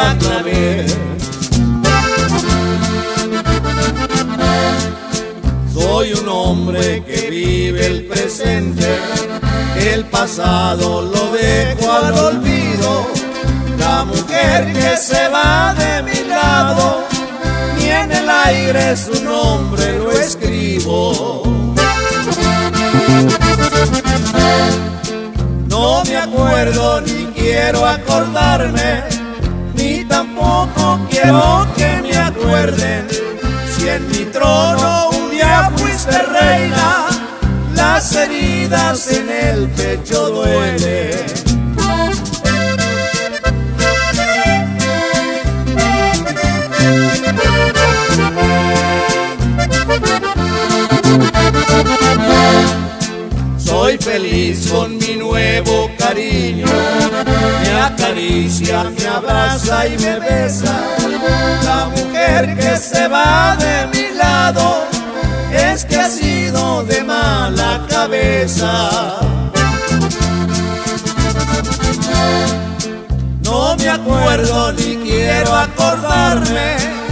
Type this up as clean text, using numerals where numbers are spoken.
la clavé. Soy un hombre que vive el presente, el pasado lo dejo al olvido. La mujer que se va de mi lado, ni en el aire su nombre lo escribo. No me acuerdo ni quiero acordarme, ni tampoco quiero que me acuerden. Si en mi trono un día fuiste reina, las heridas en el pecho duelen. Soy feliz con mi nuevo cariño, me acaricia, me abraza y me besa. La mujer que se va de mi lado es que ha sido de mala cabeza. No me acuerdo ni quiero acordarme,